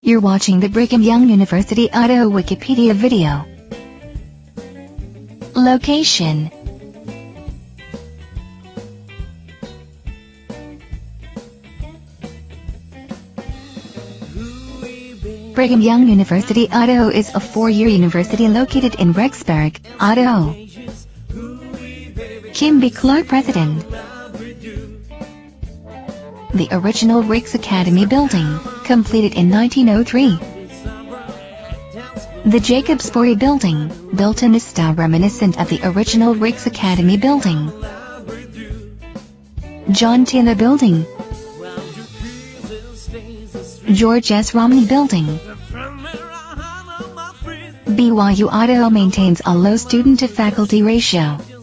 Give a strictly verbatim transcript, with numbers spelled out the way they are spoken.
You're watching the Brigham Young University-Idaho Wikipedia video. Location: Brigham Young University-Idaho is a four-year university located in Rexburg, Idaho. Kim B. Clark, President. The original Rix Academy building, completed in nineteen oh three. The Jacob Spori Building, built in a style reminiscent of the original Rix Academy building. John Taylor Building. George S. Romney Building. B Y U-Idaho maintains a low student-to-faculty ratio.